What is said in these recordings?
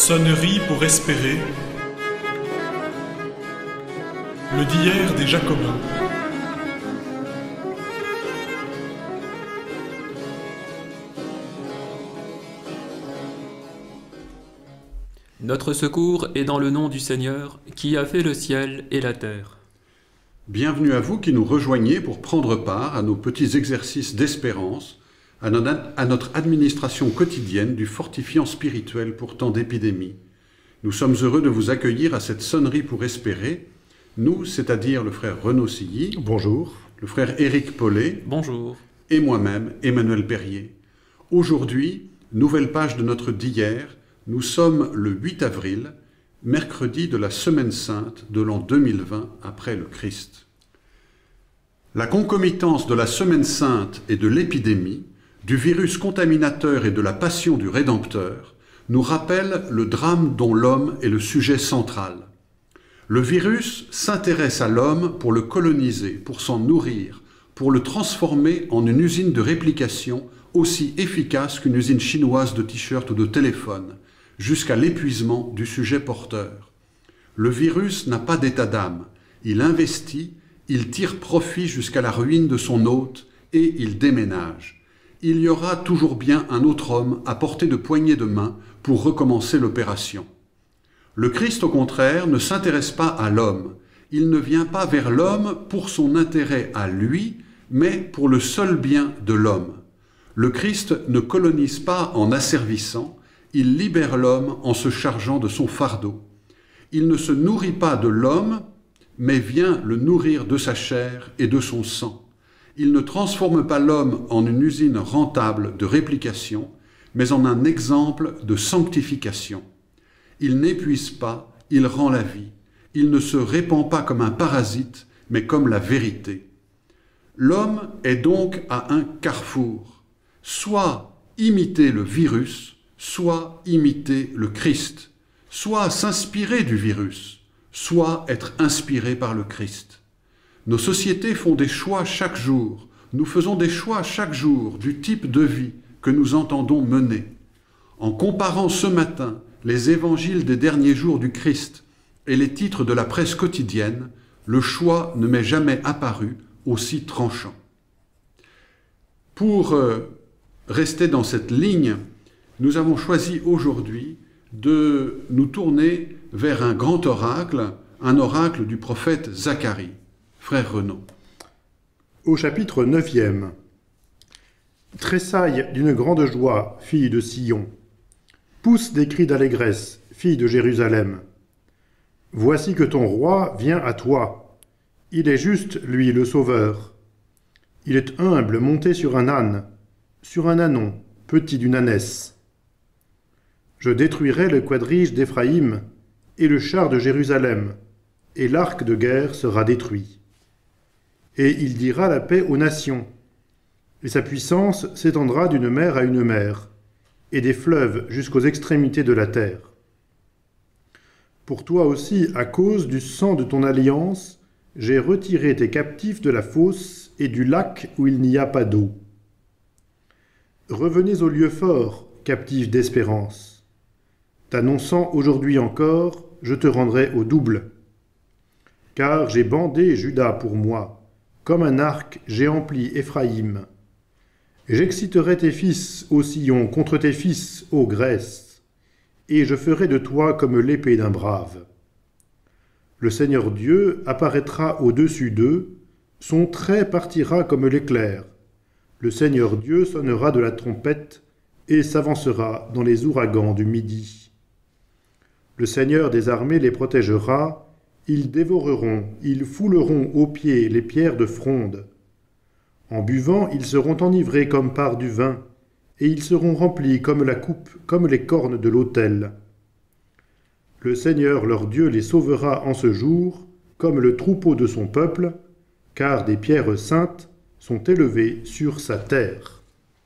Sonnerie pour espérer. Le d'hier des Jacobins. Notre secours est dans le nom du Seigneur, qui a fait le ciel et la terre. Bienvenue à vous qui nous rejoignez pour prendre part à nos petits exercices d'espérance, à notre administration quotidienne du fortifiant spirituel pour temps d'épidémie. Nous sommes heureux de vous accueillir à cette sonnerie pour espérer. Nous, c'est-à-dire le frère Renaud Silly. Bonjour. Le frère Éric Paulet. Bonjour. Et moi-même, Emmanuel Perrier. Aujourd'hui, nouvelle page de notre d'hier. Nous sommes le 8 avril, mercredi de la Semaine Sainte de l'an 2020 après le Christ. La concomitance de la Semaine Sainte et de l'épidémie, du virus contaminateur et de la passion du Rédempteur, nous rappelle le drame dont l'homme est le sujet central. Le virus s'intéresse à l'homme pour le coloniser, pour s'en nourrir, pour le transformer en une usine de réplication aussi efficace qu'une usine chinoise de t-shirts ou de téléphones, jusqu'à l'épuisement du sujet porteur. Le virus n'a pas d'état d'âme. Il investit, il tire profit jusqu'à la ruine de son hôte et il déménage. Il y aura toujours bien un autre homme à portée de poignée de main pour recommencer l'opération. Le Christ, au contraire, ne s'intéresse pas à l'homme. Il ne vient pas vers l'homme pour son intérêt à lui, mais pour le seul bien de l'homme. Le Christ ne colonise pas en asservissant, il libère l'homme en se chargeant de son fardeau. Il ne se nourrit pas de l'homme, mais vient le nourrir de sa chair et de son sang. Il ne transforme pas l'homme en une usine rentable de réplication, mais en un exemple de sanctification. Il n'épuise pas, il rend la vie. Il ne se répand pas comme un parasite, mais comme la vérité. L'homme est donc à un carrefour. Soit imiter le virus, soit imiter le Christ, soit s'inspirer du virus, soit être inspiré par le Christ. Nos sociétés font des choix chaque jour. Nous faisons des choix chaque jour du type de vie que nous entendons mener. En comparant ce matin les évangiles des derniers jours du Christ et les titres de la presse quotidienne, le choix ne m'est jamais apparu aussi tranchant. Pour rester dans cette ligne, nous avons choisi aujourd'hui de nous tourner vers un grand oracle, un oracle du prophète Zacharie. Frère Renaud. Au chapitre 9e. Tressaille d'une grande joie, fille de Sion. Pousse des cris d'allégresse, fille de Jérusalem. Voici que ton roi vient à toi. Il est juste, lui, le Sauveur. Il est humble, monté sur un âne, sur un ânon, petit d'une ânesse. Je détruirai le quadrige d'Éphraïm et le char de Jérusalem, et l'arc de guerre sera détruit. Et il dira la paix aux nations, et sa puissance s'étendra d'une mer à une mer, et des fleuves jusqu'aux extrémités de la terre. Pour toi aussi, à cause du sang de ton alliance, j'ai retiré tes captifs de la fosse et du lac où il n'y a pas d'eau. Revenez au lieu fort, captifs d'espérance. T'annonçant aujourd'hui encore, je te rendrai au double. Car j'ai bandé Juda pour moi, comme un arc j'ai empli Éphraïm. J'exciterai tes fils, ô Sion, contre tes fils, ô Grèce, et je ferai de toi comme l'épée d'un brave. Le Seigneur Dieu apparaîtra au-dessus d'eux, son trait partira comme l'éclair. Le Seigneur Dieu sonnera de la trompette et s'avancera dans les ouragans du midi. Le Seigneur des armées les protégera, ils dévoreront, ils fouleront aux pieds les pierres de fronde. En buvant, ils seront enivrés comme par du vin, et ils seront remplis comme la coupe, comme les cornes de l'autel. Le Seigneur leur Dieu les sauvera en ce jour, comme le troupeau de son peuple, car des pierres saintes sont élevées sur sa terre.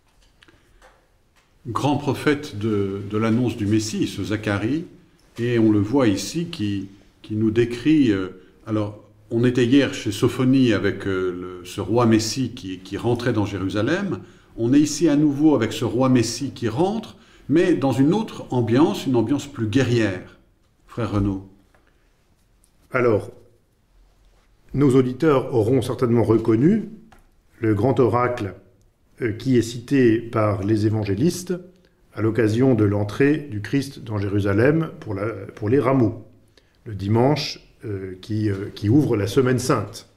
Grand prophète de l'annonce du Messie, ce Zacharie, et on le voit ici qui nous décrit... alors, on était hier chez Sophonie avec ce roi Messie qui rentrait dans Jérusalem. On est ici à nouveau avec ce roi Messie qui rentre, mais dans une autre ambiance, une ambiance plus guerrière, frère Renaud. Alors, nos auditeurs auront certainement reconnu le grand oracle qui est cité par les évangélistes à l'occasion de l'entrée du Christ dans Jérusalem pour les rameaux, le dimanche qui ouvre la Semaine Sainte.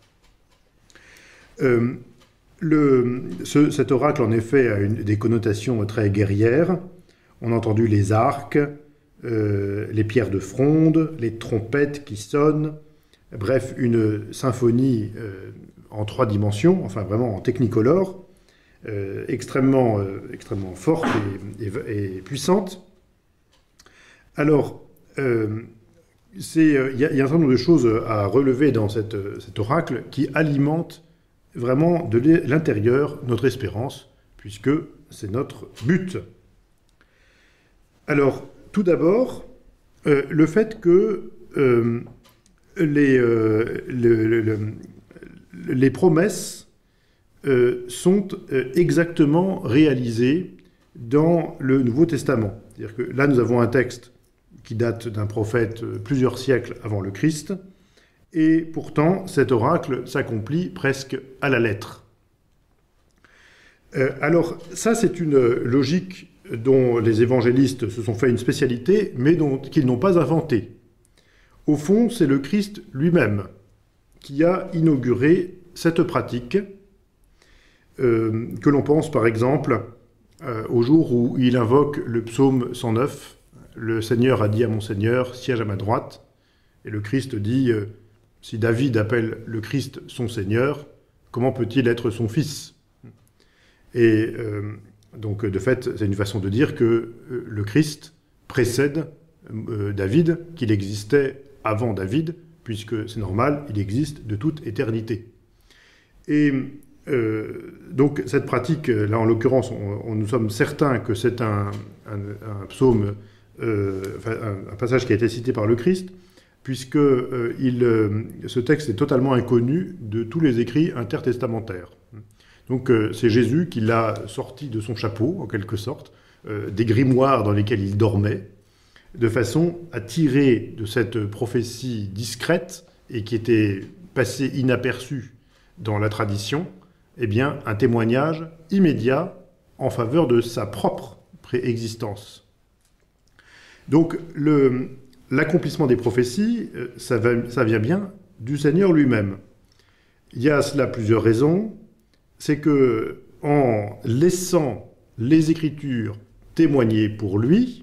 Cet oracle, en effet, a des connotations très guerrières. On a entendu les arcs, les pierres de fronde, les trompettes qui sonnent, bref, une symphonie en 3 dimensions, enfin vraiment en technicolore, extrêmement forte et puissante. Alors, il y a un certain nombre de choses à relever dans cet oracle qui alimente vraiment de l'intérieur notre espérance, puisque c'est notre but. Alors, tout d'abord, le fait que les promesses sont exactement réalisées dans le Nouveau Testament. C'est-à-dire que là, nous avons un texte qui date d'un prophète plusieurs siècles avant le Christ, et pourtant, cet oracle s'accomplit presque à la lettre. Alors, ça, c'est une logique dont les évangélistes se sont fait une spécialité, mais qu'ils n'ont pas inventée. Au fond, c'est le Christ lui-même qui a inauguré cette pratique, que l'on pense par exemple au jour où il invoque le psaume 109, « Le Seigneur a dit à mon Seigneur, siège à ma droite », et le Christ dit si David appelle le Christ son Seigneur, comment peut-il être son fils ? Et donc, de fait, c'est une façon de dire que le Christ précède David, qu'il existait avant David, puisque c'est normal, il existe de toute éternité. Et donc, cette pratique, là en l'occurrence, nous sommes certains que c'est un psaume, un passage qui a été cité par le Christ, puisque ce texte est totalement inconnu de tous les écrits intertestamentaires. Donc c'est Jésus qui l'a sorti de son chapeau, en quelque sorte, des grimoires dans lesquels il dormait, de façon à tirer de cette prophétie discrète et qui était passée inaperçue dans la tradition, eh bien, un témoignage immédiat en faveur de sa propre préexistence. Donc l'accomplissement des prophéties, ça vient bien du Seigneur lui-même. Il y a à cela plusieurs raisons. C'est que, en laissant les Écritures témoigner pour lui,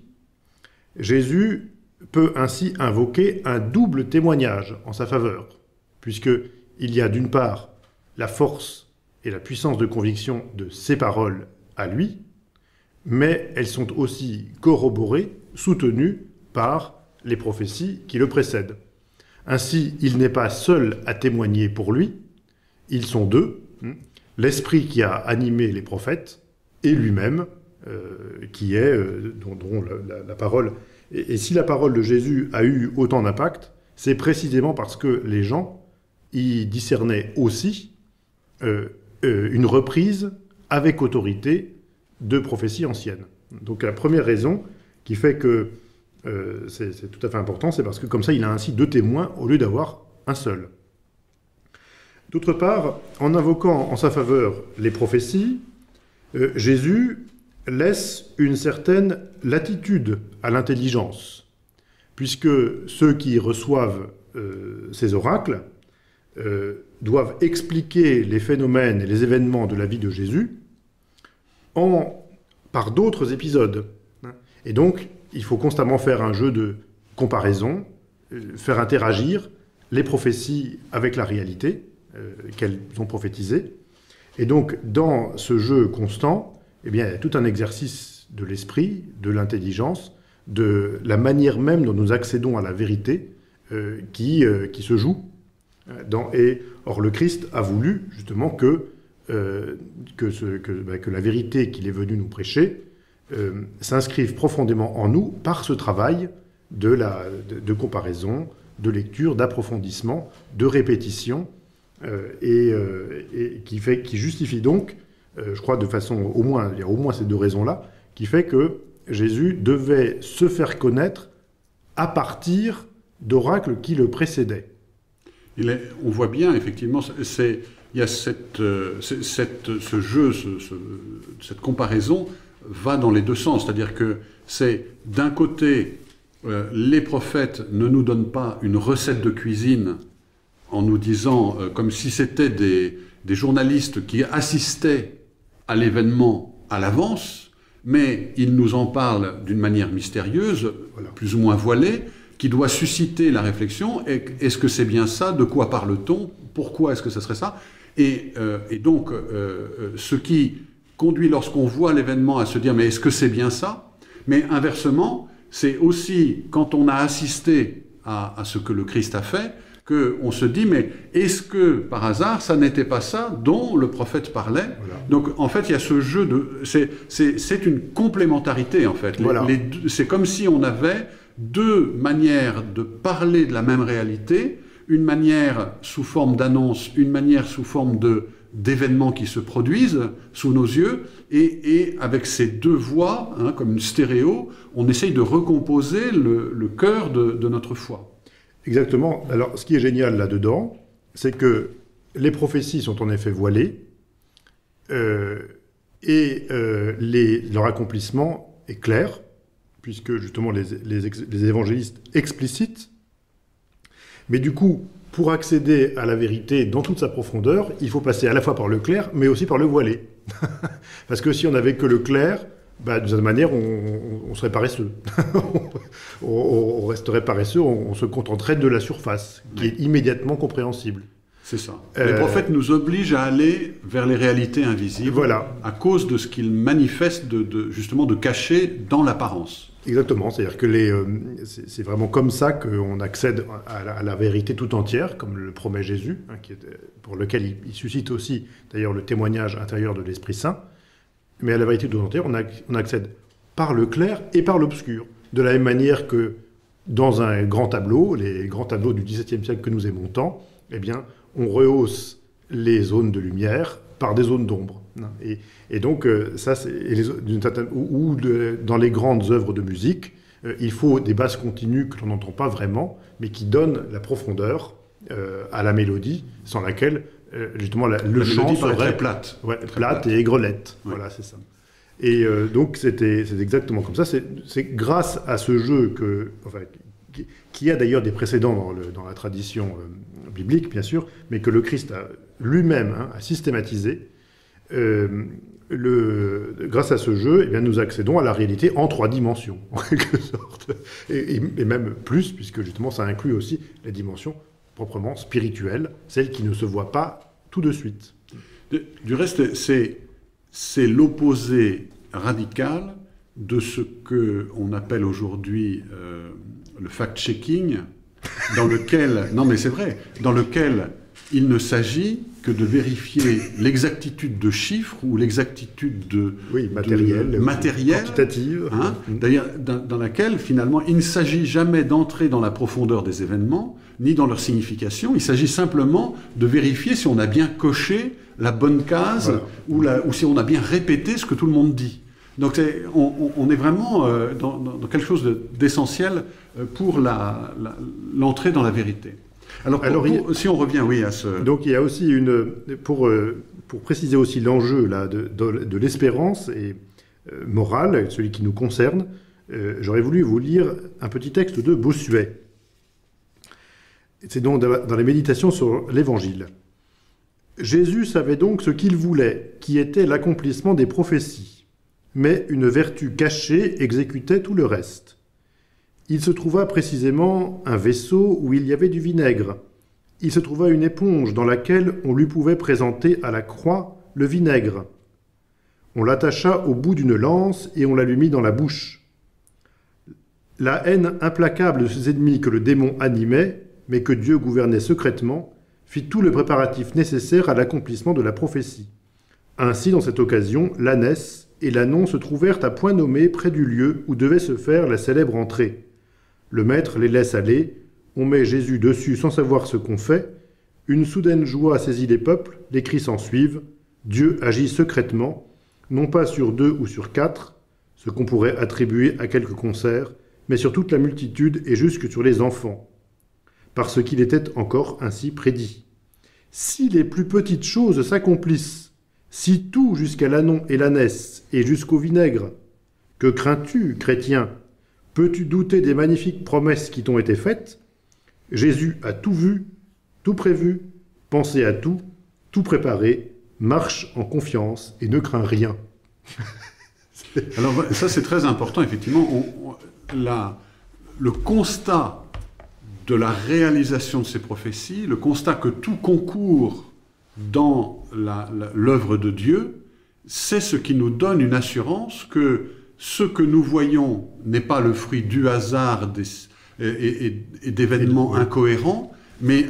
Jésus peut ainsi invoquer un double témoignage en sa faveur, puisqu'il y a d'une part la force et la puissance de conviction de ses paroles à lui, mais elles sont aussi corroborées, soutenues par les prophéties qui le précèdent. Ainsi, il n'est pas seul à témoigner pour lui, ils sont deux, l'esprit qui a animé les prophètes et lui-même, qui est dont la parole. Et si la parole de Jésus a eu autant d'impact, c'est précisément parce que les gens y discernaient aussi une reprise avec autorité de prophéties anciennes. Donc la première raison qui fait que c'est tout à fait important, c'est parce que comme ça, il a ainsi deux témoins au lieu d'avoir un seul. D'autre part, en invoquant en sa faveur les prophéties, Jésus laisse une certaine latitude à l'intelligence, puisque ceux qui reçoivent ces oracles doivent expliquer les phénomènes et les événements de la vie de Jésus par d'autres épisodes. Et donc, il faut constamment faire un jeu de comparaison, faire interagir les prophéties avec la réalité qu'elles ont prophétisée. Et donc, dans ce jeu constant, eh bien, il y a tout un exercice de l'esprit, de l'intelligence, de la manière même dont nous accédons à la vérité qui se joue. Or, le Christ a voulu justement que la vérité qu'il est venu nous prêcher s'inscrive profondément en nous par ce travail de comparaison, de lecture, d'approfondissement, de répétition, et qui justifie donc, je crois de façon, il y a au moins ces deux raisons-là, qui fait que Jésus devait se faire connaître à partir d'oracles qui le précédaient. On voit bien, effectivement, il y a ce jeu, cette comparaison va dans les deux sens. C'est-à-dire que c'est, d'un côté, les prophètes ne nous donnent pas une recette de cuisine en nous disant, comme si c'était des journalistes qui assistaient à l'événement à l'avance, mais ils nous en parlent d'une manière mystérieuse, plus ou moins voilée, qui doit susciter la réflexion. Est-ce que c'est bien ça? De quoi parle-t-on? Pourquoi est-ce que ça serait ça? Et donc, ce qui conduit, lorsqu'on voit l'événement, à se dire « mais est-ce que c'est bien ça ?» Mais inversement, c'est aussi quand on a assisté à ce que le Christ a fait, qu'on se dit « mais est-ce que, par hasard, ça n'était pas ça dont le prophète parlait ?» Donc, en fait, il y a ce jeu de... C'est une complémentarité, en fait. C'est comme si on avait deux manières de parler de la même réalité, une manière sous forme d'annonce, une manière sous forme d'événements qui se produisent sous nos yeux, et avec ces deux voix, comme une stéréo, on essaye de recomposer le cœur de notre foi. Exactement. Alors, ce qui est génial là-dedans, c'est que les prophéties sont en effet voilées, et leur accomplissement est clair, puisque justement les évangélistes explicitent. Mais du coup, pour accéder à la vérité dans toute sa profondeur, il faut passer à la fois par le clair, mais aussi par le voilé. Parce que si on n'avait que le clair, d'une certaine manière, on serait paresseux. on resterait paresseux, on se contenterait de la surface, qui est immédiatement compréhensible. C'est ça. Les prophètes nous obligent à aller vers les réalités invisibles, à cause de ce qu'ils manifestent justement de caché dans l'apparence. Exactement, c'est-à-dire que c'est vraiment comme ça qu'on accède à la vérité tout entière, comme le promet Jésus, pour lequel il suscite aussi d'ailleurs le témoignage intérieur de l'Esprit Saint. Mais à la vérité tout entière, on accède par le clair et par l'obscur. De la même manière que dans un grand tableau, les grands tableaux du XVIIe siècle que nous aimons tant, eh bien, on rehausse les zones de lumière par des zones d'ombre. Et donc, ça, dans les grandes œuvres de musique, il faut des basses continues que l'on n'entend pas vraiment, mais qui donnent la profondeur à la mélodie, sans laquelle, justement, le chant serait très plate. Ouais, plate et aigrelette. Ouais. Voilà, c'est ça. Et donc, c'est exactement comme ça. C'est grâce à ce jeu qui a d'ailleurs des précédents dans la tradition biblique, bien sûr, mais que le Christ a lui-même a systématisé. Grâce à ce jeu, eh bien, nous accédons à la réalité en 3 dimensions, en quelque sorte. Et même plus, puisque justement ça inclut aussi les dimensions proprement spirituelles, celles qui ne se voient pas tout de suite. Du reste, c'est l'opposé radical de ce qu'on appelle aujourd'hui le fact-checking, dans lequel, non mais c'est vrai, dans lequel il ne s'agit que de vérifier l'exactitude de chiffres ou l'exactitude matérielle, quantitative. D'ailleurs, dans laquelle, finalement, il ne s'agit jamais d'entrer dans la profondeur des événements, ni dans leur signification. Il s'agit simplement de vérifier si on a bien coché la bonne case, ou si on a bien répété ce que tout le monde dit. Donc on est vraiment dans quelque chose d'essentiel pour l'entrée dans la vérité. Alors si on revient, à ce... Donc il y a aussi pour préciser aussi l'enjeu là de l'espérance et morale, celui qui nous concerne, j'aurais voulu vous lire un petit texte de Bossuet. C'est donc dans les méditations sur l'Évangile. Jésus savait donc ce qu'il voulait, qui était l'accomplissement des prophéties, mais une vertu cachée exécutait tout le reste. Il se trouva précisément un vaisseau où il y avait du vinaigre. Il se trouva une éponge dans laquelle on lui pouvait présenter à la croix le vinaigre. On l'attacha au bout d'une lance et on la lui mit dans la bouche. La haine implacable de ses ennemis que le démon animait, mais que Dieu gouvernait secrètement, fit tout le préparatif nécessaire à l'accomplissement de la prophétie. Ainsi, dans cette occasion, l'ânesse et l'ânon se trouvèrent à point nommé près du lieu où devait se faire la célèbre entrée. Le maître les laisse aller, on met Jésus dessus sans savoir ce qu'on fait, une soudaine joie saisit les peuples, les cris s'ensuivent, Dieu agit secrètement, non pas sur 2 ou sur 4, ce qu'on pourrait attribuer à quelques concerts, mais sur toute la multitude et jusque sur les enfants, parce qu'il était encore ainsi prédit. Si les plus petites choses s'accomplissent, si tout jusqu'à l'anon et l'ânesse et jusqu'au vinaigre, que crains-tu, chrétien? Peux-tu douter des magnifiques promesses qui t'ont été faites? Jésus a tout vu, tout prévu, pensé à tout, tout préparé, marche en confiance et ne craint rien. Alors ça c'est très important, effectivement. Le constat de la réalisation de ces prophéties, le constat que tout concourt dans l'œuvre de Dieu, c'est ce qui nous donne une assurance que ce que nous voyons n'est pas le fruit du hasard et d'événements incohérents, mais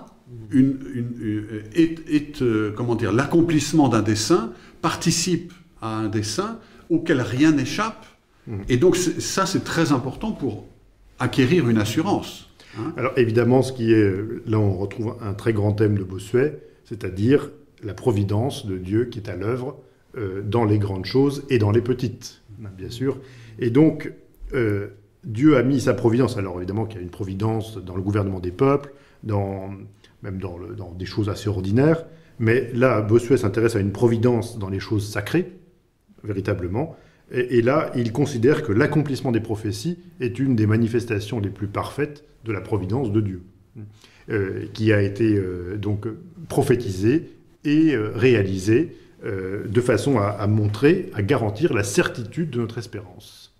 l'accomplissement d'un dessein participe à un dessein auquel rien n'échappe. Et donc ça, c'est très important pour acquérir une assurance. Hein. Alors évidemment, là on retrouve un très grand thème de Bossuet, c'est-à-dire la providence de Dieu qui est à l'œuvre dans les grandes choses et dans les petites, bien sûr. Et donc, Dieu a mis sa providence. Alors évidemment qu'il y a une providence dans le gouvernement des peuples, même dans des choses assez ordinaires, mais là, Bossuet s'intéresse à une providence dans les choses sacrées, véritablement. Et là, il considère que l'accomplissement des prophéties est une des manifestations les plus parfaites de la providence de Dieu, qui a été donc prophétisée et réalisée de façon à montrer, à garantir la certitude de notre espérance.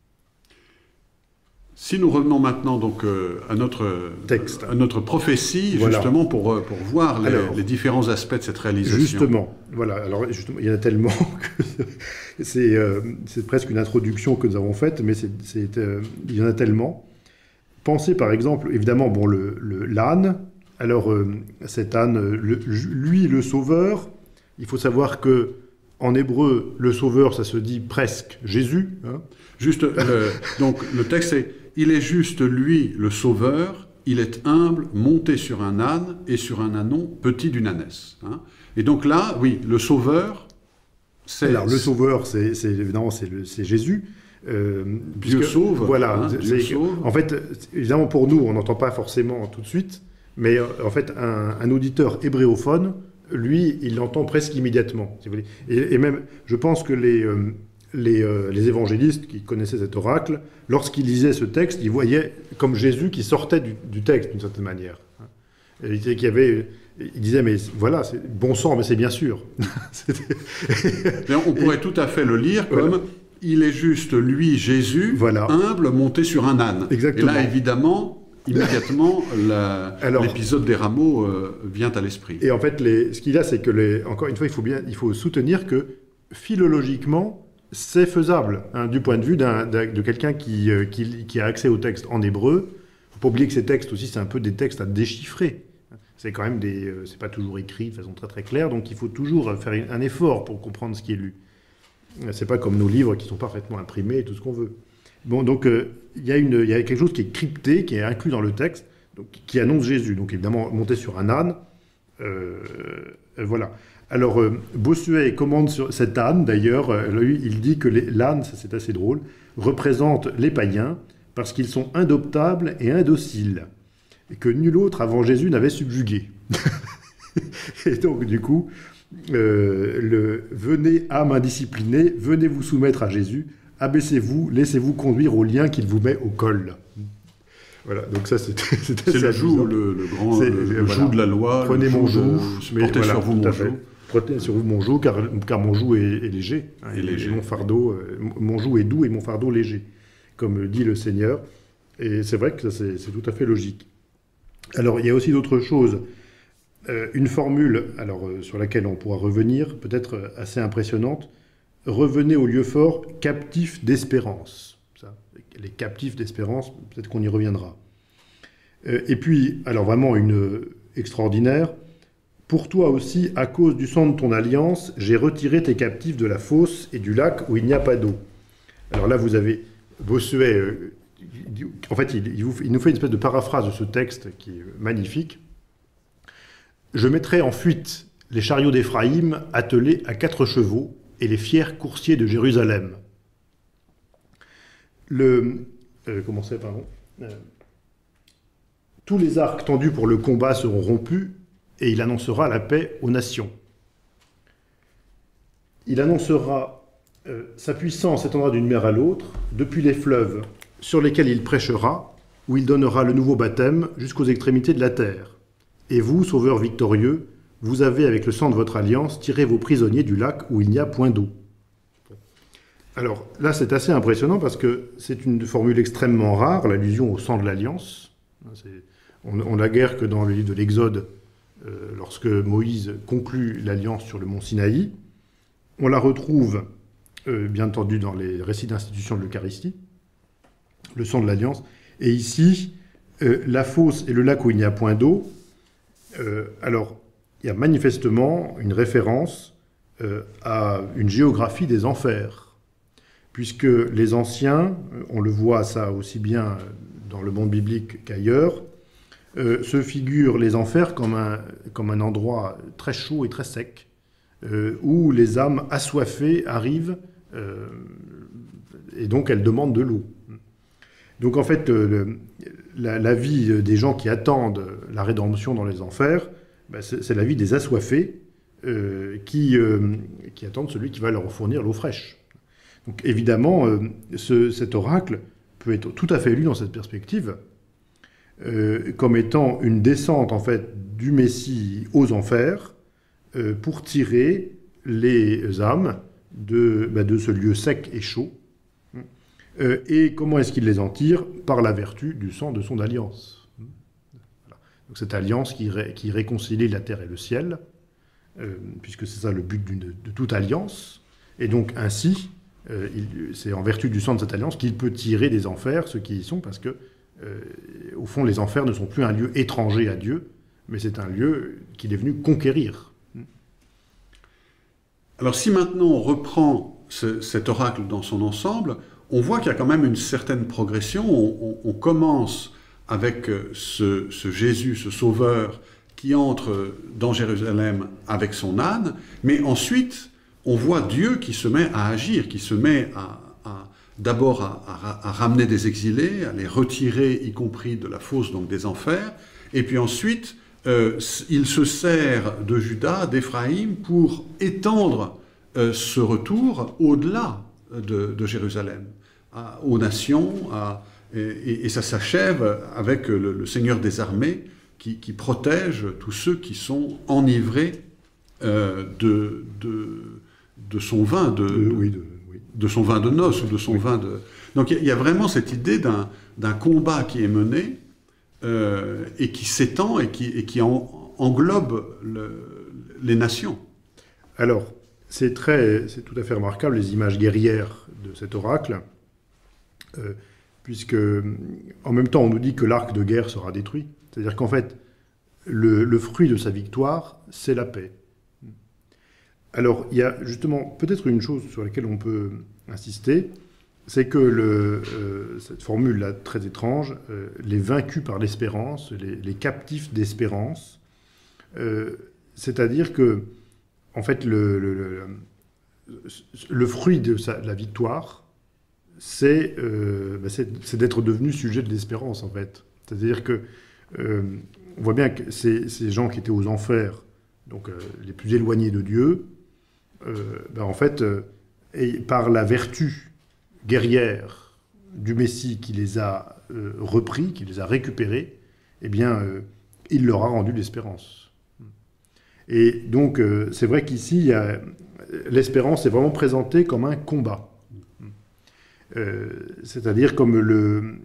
Si nous revenons maintenant donc à notre texte, à notre prophétie, voilà, justement pour voir les différents aspects de cette réalisation. Justement, voilà. Alors justement, il y en a tellement que c'est presque une introduction que nous avons faite, mais il y en a tellement. Pensez par exemple, évidemment, bon, l'âne. Alors cet âne, lui, le sauveur. Il faut savoir que en hébreu, le sauveur, ça se dit presque Jésus. Hein. Juste, donc le texte est: il est juste lui, le sauveur, il est humble, monté sur un âne et sur un ânon petit d'une ânesse. Hein. Et donc là, oui, le sauveur, c'est... Alors le sauveur, évidemment, c'est Jésus. Dieu sauve. Voilà. Hein, Dieu sauve. En fait, évidemment, pour nous, on n'entend pas forcément tout de suite, mais en fait, un auditeur hébréophone, lui, il l'entend presque immédiatement, si vous voulez. Et même, je pense que les évangélistes qui connaissaient cet oracle, lorsqu'ils lisaient ce texte, ils voyaient comme Jésus qui sortait du texte d'une certaine manière. Et ils disaient, mais voilà, c'est bon sang, mais c'est bien sûr. On pourrait tout à fait le lire comme voilà. Il est juste lui, Jésus, voilà, humble, monté sur un âne. Exactement. Et là, évidemment, immédiatement, l'épisode des rameaux vient à l'esprit. Et en fait, ce qu'il y a, c'est que, encore une fois, il faut soutenir que philologiquement, c'est faisable, hein, du point de vue de quelqu'un qui a accès au texte en hébreu. Il ne faut pas oublier que ces textes aussi, c'est un peu des textes à déchiffrer. C'est quand même c'est pas toujours écrit de façon très très claire, donc il faut toujours faire un effort pour comprendre ce qui est lu. C'est pas comme nos livres qui sont parfaitement imprimés et tout ce qu'on veut. Bon, donc il y a quelque chose qui est crypté, qui est inclus dans le texte, donc, qui annonce Jésus. Donc évidemment, monté sur un âne, voilà. Alors, Bossuet commande sur cet âne, d'ailleurs, lui, il dit que l'âne, ça c'est assez drôle, représente les païens parce qu'ils sont indoptables et indociles, et que nul autre avant Jésus n'avait subjugué. Et donc, du coup, venez, âme indisciplinée, venez vous soumettre à Jésus, abaissez-vous, laissez-vous conduire au lien qu'il vous met au col. Voilà, donc ça c'est le joug, le joug de la loi. Prenez mon joug, portez sur vous mon joug. Portez sur vous mon joug, car mon joug est léger. Hein, et mon fardeau, mon joug est doux et mon fardeau léger, comme dit le Seigneur. Et c'est vrai que c'est tout à fait logique. Alors il y a aussi d'autres choses. Une formule, sur laquelle on pourra revenir, peut-être assez impressionnante. Revenez au lieu fort, captifs d'espérance. Ça, les captifs d'espérance, peut-être qu'on y reviendra. Et puis, alors vraiment une extraordinaire. Pour toi aussi, à cause du sang de ton alliance, j'ai retiré tes captifs de la fosse et du lac où il n'y a pas d'eau. Alors là, vous avez Bossuet. En fait, il nous fait une espèce de paraphrase de ce texte qui est magnifique. Je mettrai en fuite les chariots d'Éphraïm attelés à 4 chevaux et les fiers coursiers de Jérusalem. Tous les arcs tendus pour le combat seront rompus, et il annoncera la paix aux nations. Il annoncera sa puissance s'étendra d'une mer à l'autre, depuis les fleuves sur lesquels il prêchera, où il donnera le nouveau baptême jusqu'aux extrémités de la terre. Et vous, sauveurs victorieux, vous avez, avec le sang de votre alliance, tiré vos prisonniers du lac où il n'y a point d'eau. Alors là, c'est assez impressionnant parce que c'est une formule extrêmement rare, l'allusion au sang de l'alliance. On n'a guère que dans le livre de l'Exode, lorsque Moïse conclut l'alliance sur le mont Sinaï. On la retrouve, bien entendu, dans les récits d'institution de l'Eucharistie, le sang de l'alliance. Et ici, la fosse et le lac où il n'y a point d'eau. Alors, il y a manifestement une référence à une géographie des enfers, puisque les anciens, on le voit ça aussi bien dans le monde biblique qu'ailleurs, se figurent les enfers comme un endroit très chaud et très sec, où les âmes assoiffées arrivent, et donc elles demandent de l'eau. Donc en fait, la vie des gens qui attendent la rédemption dans les enfers, c'est la vie des assoiffés qui attendent celui qui va leur fournir l'eau fraîche. Donc évidemment, cet oracle peut être tout à fait lu dans cette perspective, comme étant une descente en fait du Messie aux enfers pour tirer les âmes de ce lieu sec et chaud. Et comment est-ce qu'il les en tire? Par la vertu du sang de son alliance. Voilà. Donc cette alliance qui réconcilie la terre et le ciel, puisque c'est ça le but de toute alliance. Et donc ainsi, c'est en vertu du sang de cette alliance qu'il peut tirer des enfers ceux qui y sont, parce que, au fond, les enfers ne sont plus un lieu étranger à Dieu, mais c'est un lieu qu'il est venu conquérir. Alors si maintenant on reprend cet oracle dans son ensemble, on voit qu'il y a quand même une certaine progression. On commence avec ce Jésus, ce Sauveur, qui entre dans Jérusalem avec son âne, mais ensuite, on voit Dieu qui se met à agir, qui se met d'abord à ramener des exilés, à les retirer, y compris de la fosse, donc des enfers, et puis ensuite, il se sert de Juda, d'Éphraïm, pour étendre ce retour au-delà de Jérusalem, aux nations, et ça s'achève avec le Seigneur des armées qui protège tous ceux qui sont enivrés de son vin, de son vin de noces, ou de son vin de... Donc il y a vraiment cette idée d'un combat qui est mené, et qui s'étend, et qui englobe les nations. Alors, c'est tout à fait remarquable, les images guerrières de cet oracle, puisque, en même temps, on nous dit que l'arc de guerre sera détruit. C'est-à-dire qu'en fait, le fruit de sa victoire, c'est la paix. Alors, il y a justement peut-être une chose sur laquelle on peut insister, c'est que cette formule-là, très étrange, les vaincus par l'espérance, les captifs d'espérance, c'est-à-dire que, en fait, le fruit de la victoire, c'est d'être devenu sujet de l'espérance, en fait. C'est-à-dire que on voit bien que ces gens qui étaient aux enfers, donc les plus éloignés de Dieu, en fait, et par la vertu guerrière du Messie qui les a repris, qui les a récupérés, eh bien, il leur a rendu l'espérance. Et donc, c'est vrai qu'ici, l'espérance est vraiment présentée comme un combat. C'est-à-dire comme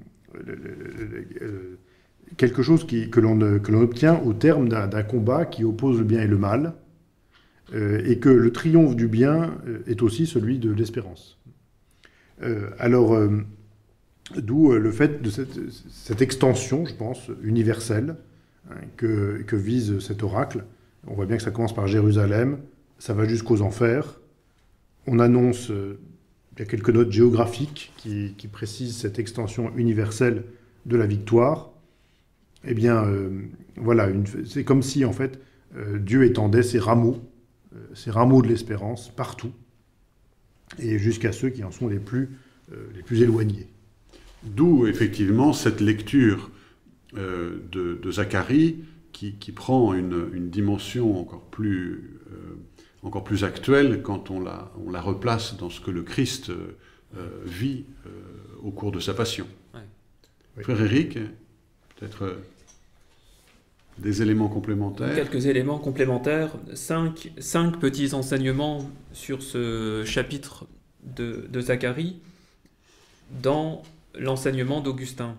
quelque chose que l'on obtient au terme d'un combat qui oppose le bien et le mal, et que le triomphe du bien est aussi celui de l'espérance. Alors, d'où le fait de cette extension, je pense, universelle, que vise cet oracle. On voit bien que ça commence par Jérusalem, ça va jusqu'aux enfers. On annonce, il y a quelques notes géographiques qui précisent cette extension universelle de la victoire. Eh bien, voilà, c'est comme si, en fait, Dieu étendait ses rameaux de l'espérance partout, et jusqu'à ceux qui en sont les plus éloignés. D'où effectivement cette lecture de Zacharie qui prend une dimension encore plus actuelle quand on la replace dans ce que le Christ vit au cours de sa passion. Ouais. Frère Éric, peut-être des éléments complémentaires. Quelques éléments complémentaires, cinq petits enseignements sur ce chapitre de Zacharie dans l'enseignement d'Augustin.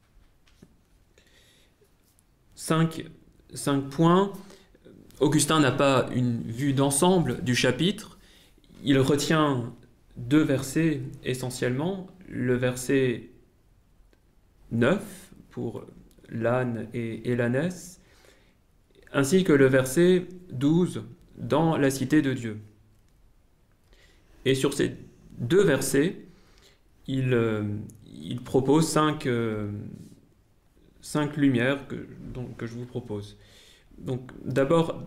5 points. Augustin n'a pas une vue d'ensemble du chapitre. Il retient 2 versets essentiellement. Le verset 9 pour l'âne et l'ânesse, ainsi que le verset 12 dans la cité de Dieu. Et sur ces 2 versets, il propose 5 lumières que je vous propose. Donc d'abord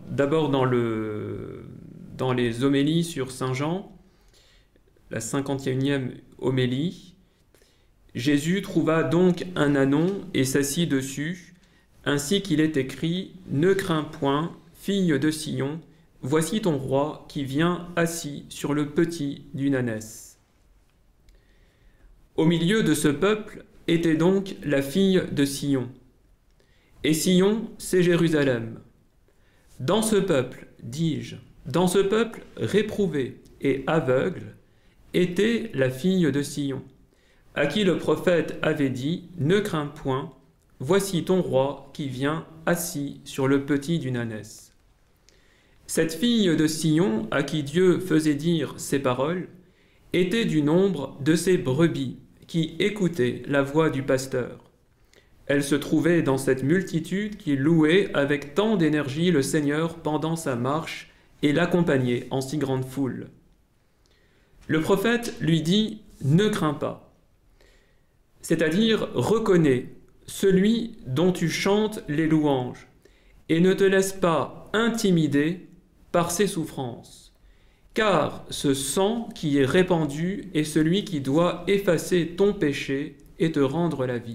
dans les homélies sur Saint Jean, la 51e homélie, Jésus trouva donc un ânon et s'assit dessus, ainsi qu'il est écrit « Ne crains point, fille de Sion, voici ton roi qui vient assis sur le petit d'une ânesse. » Au milieu de ce peuple était donc la fille de Sion. Et Sion, c'est Jérusalem. Dans ce peuple, dis-je, dans ce peuple réprouvé et aveugle, était la fille de Sion, à qui le prophète avait dit « Ne crains point, voici ton roi qui vient assis sur le petit d'une ânesse. » Cette fille de Sion, à qui Dieu faisait dire ces paroles, était du nombre de ses brebis qui écoutaient la voix du pasteur. Elle se trouvait dans cette multitude qui louait avec tant d'énergie le Seigneur pendant sa marche et l'accompagnait en si grande foule. Le prophète lui dit « Ne crains pas », c'est-à-dire « Reconnais celui dont tu chantes les louanges et ne te laisse pas intimider par ses souffrances, car ce sang qui est répandu est celui qui doit effacer ton péché et te rendre la vie. »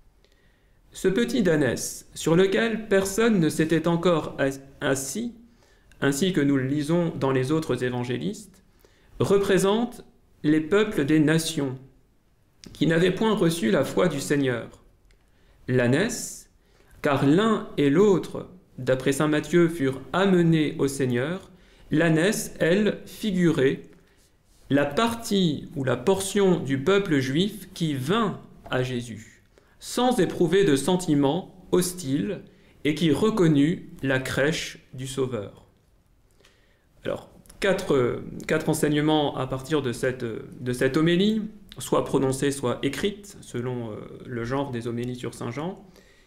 Ce petit d'ânesse, sur lequel personne ne s'était encore assis, ainsi que nous le lisons dans les autres évangélistes, représente les peuples des nations, qui n'avaient point reçu la foi du Seigneur. L'ânesse, car l'un et l'autre, d'après saint Matthieu, furent amenés au Seigneur, l'ânesse, elle, figurait la partie ou la portion du peuple juif qui vint à Jésus, sans éprouver de sentiments hostiles et qui reconnut la crèche du Sauveur. Alors, quatre enseignements à partir de cette homélie, soit prononcée, soit écrite, selon le genre des homélies sur Saint Jean.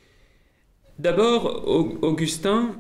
D'abord, Augustin,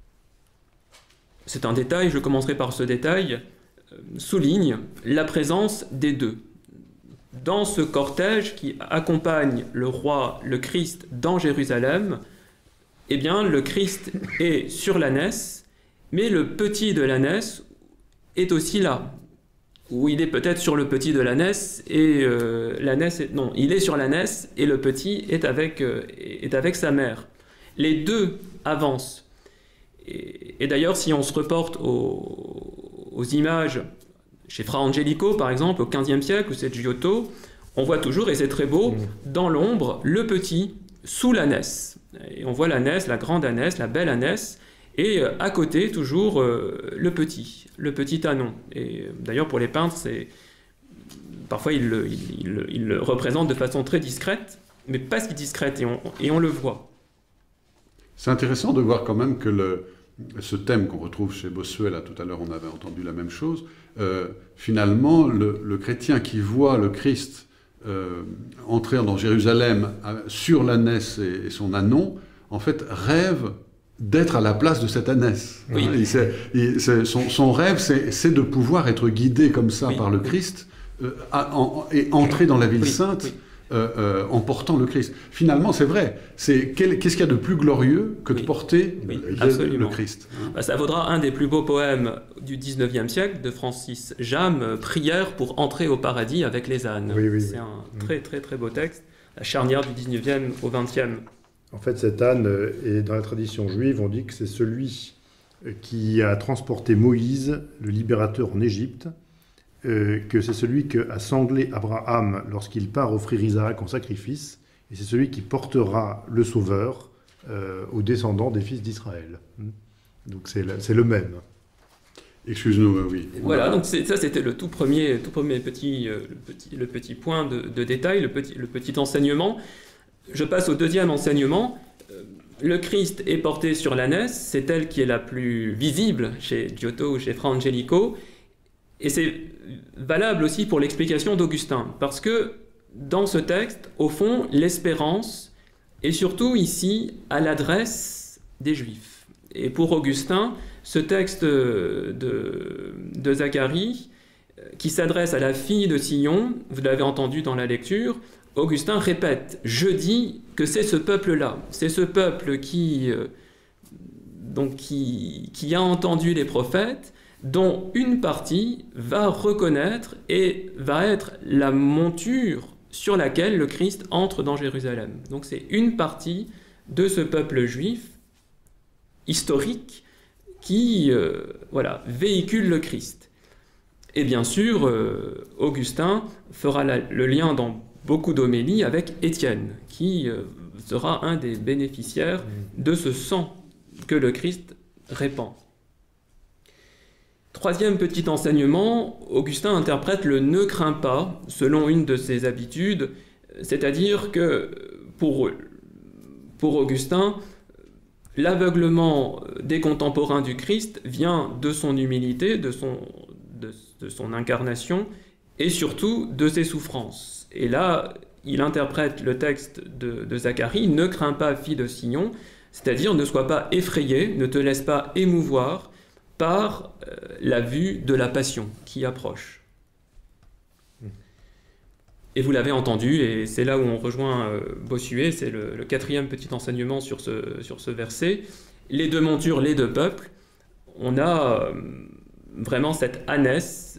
c'est un détail, je commencerai par ce détail, souligne la présence des 2. Dans ce cortège qui accompagne le roi, le Christ, dans Jérusalem, eh bien, le Christ est sur l'ânesse, mais le petit de l'ânesse est aussi là. Ou il est peut-être sur le petit de l'ânesse, et non, il est sur l'ânesse, et le petit est avec sa mère. Les 2 avancent. Et d'ailleurs, si on se reporte aux images chez Fra Angelico, par exemple, au XVe siècle, ou c'est Giotto, on voit toujours, et c'est très beau, dans l'ombre, le petit sous l'ânesse. Et on voit l'ânesse, la grande ânesse, la belle ânesse, et à côté, toujours, le petit ânon. Et d'ailleurs, pour les peintres, parfois, ils le représentent de façon très discrète, mais pas si discrète, et on le voit. C'est intéressant de voir quand même que ce thème qu'on retrouve chez Bossuet, là, tout à l'heure, on avait entendu la même chose. Finalement, le chrétien qui voit le Christ entrer dans Jérusalem sur l'ânesse et son ânon, en fait, rêve d'être à la place de cette ânesse. Oui. Son rêve, c'est de pouvoir être guidé comme ça par le Christ et entrer dans la ville sainte en portant le Christ. Finalement, c'est vrai. Qu'est-ce qu'il y a de plus glorieux que de Oui. porter Oui, le absolument. Christ, hein? Bah, ça vaudra un des plus beaux poèmes du 19e siècle de Francis Jammes, Prière pour entrer au paradis avec les ânes. Oui, oui, C'est oui. un très très très beau texte, la charnière du 19e au 20e. En fait, cet âne, et dans la tradition juive, on dit que c'est celui qui a transporté Moïse, le libérateur en Égypte, que c'est celui qui a sanglé Abraham lorsqu'il part offrir Isaac en sacrifice, et c'est celui qui portera le Sauveur aux descendants des fils d'Israël. Donc c'est le même. Excuse-nous, oui. Voilà, donc ça c'était le tout premier petit, le petit point de détail, le petit enseignement. Je passe au deuxième enseignement. Le Christ est porté sur l'ânesse, c'est elle qui est la plus visible chez Giotto ou chez Fra Angelico, et c'est valable aussi pour l'explication d'Augustin, parce que dans ce texte, au fond, l'espérance est surtout ici à l'adresse des Juifs. Et pour Augustin, ce texte de Zacharie, qui s'adresse à la fille de Sion, vous l'avez entendu dans la lecture, Augustin répète « Je dis que c'est ce peuple-là, c'est ce peuple qui a entendu les prophètes, dont une partie va reconnaître et va être la monture sur laquelle le Christ entre dans Jérusalem. » Donc c'est une partie de ce peuple juif historique qui véhicule le Christ. Et bien sûr, Augustin fera le lien dans beaucoup d'homélies avec Étienne, qui sera un des bénéficiaires de ce sang que le Christ répand. Troisième petit enseignement, Augustin interprète le « ne crains pas » selon une de ses habitudes, c'est-à-dire que pour Augustin, l'aveuglement des contemporains du Christ vient de son humilité, de son incarnation et surtout de ses souffrances. Et là, il interprète le texte de Zacharie, « Ne crains pas, fille de Sion », c'est-à-dire ne sois pas effrayé, ne te laisse pas émouvoir par la vue de la passion qui approche. Et vous l'avez entendu, et c'est là où on rejoint Bossuet, c'est le quatrième petit enseignement sur ce verset. Les deux montures, les deux peuples, on a vraiment cette ânesse,